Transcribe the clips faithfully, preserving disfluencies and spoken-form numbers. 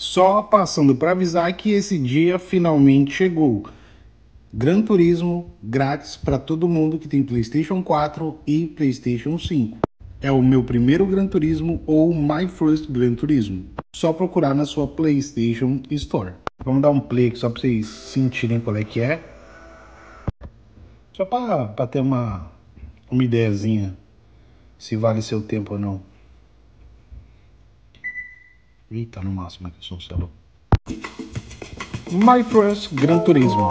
Só passando para avisar que esse dia finalmente chegou. Gran Turismo grátis para todo mundo que tem PlayStation quatro e PlayStation cinco. É o meu primeiro Gran Turismo ou My First Gran Turismo. Só procurar na sua PlayStation Store. Vamos dar um play aqui só para vocês sentirem qual é que é. Só para ter uma, uma ideiazinha se vale seu tempo ou não. Eita, no máximo aqui, sou um celular. My First Gran Turismo.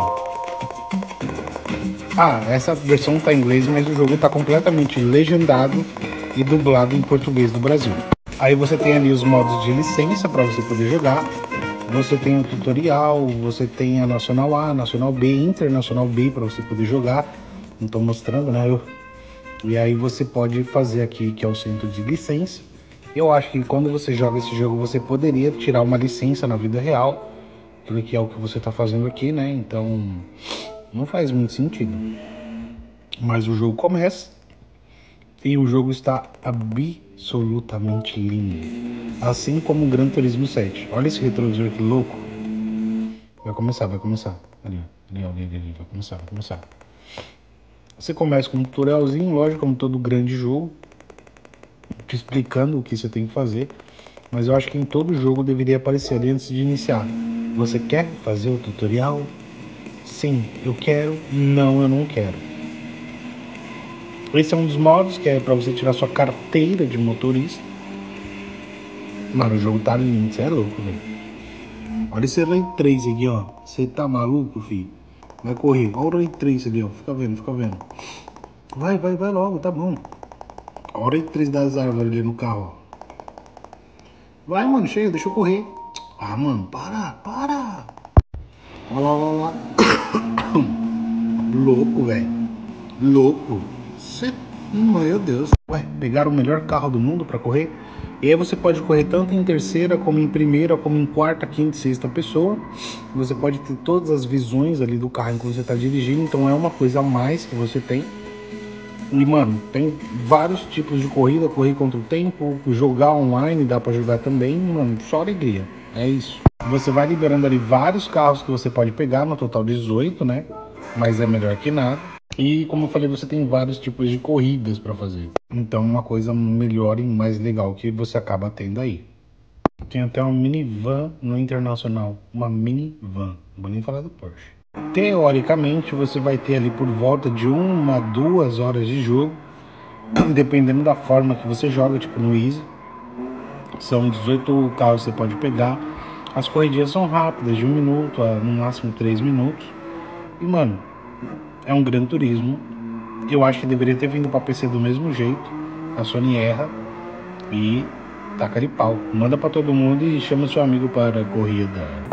Ah, essa versão tá em inglês, mas o jogo tá completamente legendado e dublado em português do Brasil. Aí você tem ali os modos de licença para você poder jogar. Você tem o tutorial, você tem a Nacional A, Nacional B, Internacional B para você poder jogar. Não tô mostrando, né? Eu... E aí você pode fazer aqui, que é o centro de licença. Eu acho que quando você joga esse jogo, você poderia tirar uma licença na vida real, porque é o que você tá fazendo aqui, né? Então não faz muito sentido. Mas o jogo começa e o jogo está absolutamente lindo, assim como o Gran Turismo sete. Olha esse retrovisor que louco. Vai começar, vai começar. Ali, ali, ali, ali, ali. Vai começar, vai começar. Você começa com um tutorialzinho, lógico, como todo grande jogo, te explicando o que você tem que fazer. Mas eu acho que em todo jogo deveria aparecer ali antes de iniciar: você quer fazer o tutorial? Sim, eu quero. Não, eu não quero. Esse é um dos modos que é para você tirar sua carteira de motorista. Mano, o jogo tá lindo, você é louco, velho. Olha esse Ray três aqui, ó. Você tá maluco, filho? Vai correr. Olha o Ray três ali, ó. Fica vendo, fica vendo. Vai, vai, vai logo, tá bom. Olha o Ray três das árvores ali no carro, ó. Vai, mano, chega, deixa eu correr. Ah, mano, para, para. Olha lá, olha lá. Louco, velho. Louco. Cê... Meu Deus. Ué, pegaram o melhor carro do mundo pra correr. E aí você pode correr tanto em terceira, como em primeira, como em quarta, quinta e sexta pessoa. Você pode ter todas as visões ali do carro enquanto você está dirigindo. Então é uma coisa a mais que você tem. E, mano, tem vários tipos de corrida. Correr contra o tempo, jogar online, dá pra jogar também. Mano, só alegria. É isso. Você vai liberando ali vários carros que você pode pegar, no total dezoito, né? Mas é melhor que nada. E como eu falei, você tem vários tipos de corridas para fazer. Então uma coisa melhor e mais legal que você acaba tendo aí. Tem até uma minivan no Internacional. Uma minivan. Não vou nem falar do Porsche. Teoricamente você vai ter ali por volta de uma, duas horas de jogo. Dependendo da forma que você joga, tipo no Easy. São dezoito carros que você pode pegar. As corridinhas são rápidas, de um minuto a no máximo três minutos. E mano, é um Gran Turismo. Eu acho que deveria ter vindo para P C do mesmo jeito. A Sony erra e taca de pau. Manda para todo mundo e chama seu amigo para a corrida.